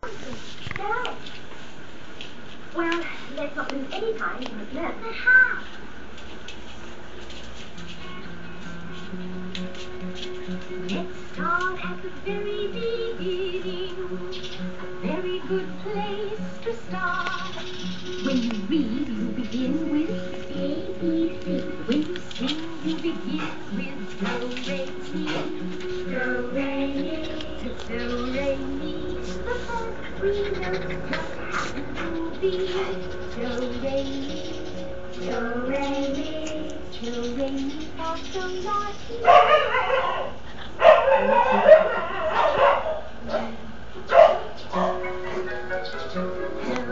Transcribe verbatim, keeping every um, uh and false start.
No. Well, let's not lose any time. We must learn. But how? Let's start at the very beginning. A very good place to start. When you read, you begin with A, B, C. When you sing, you begin with do, re, mi. Do, re, mi. Do, re, mi. The first three notes just happen to be do, re, mi. Do, re, mi. Do, re, mi, fa, sol, la, si.